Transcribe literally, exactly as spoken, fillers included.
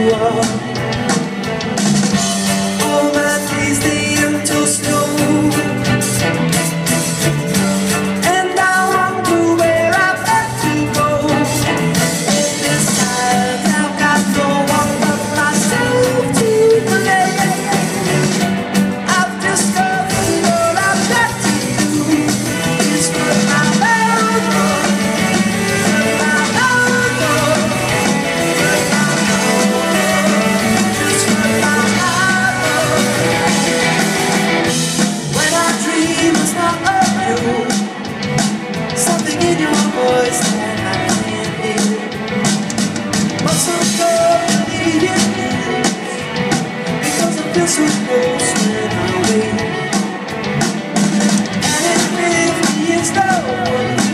are. All my days they end till snow, and I wonder where I've got to go. Besides, I've got no one but myself to blame. I've discovered all I've got to do is put my mouth on, put my mouth on, put my mouth on, just put my mouth on. When I dream it's not of you, something in your voice that I can't hear, but so completely it is, because I feel so close when I wait. And if fifty is the one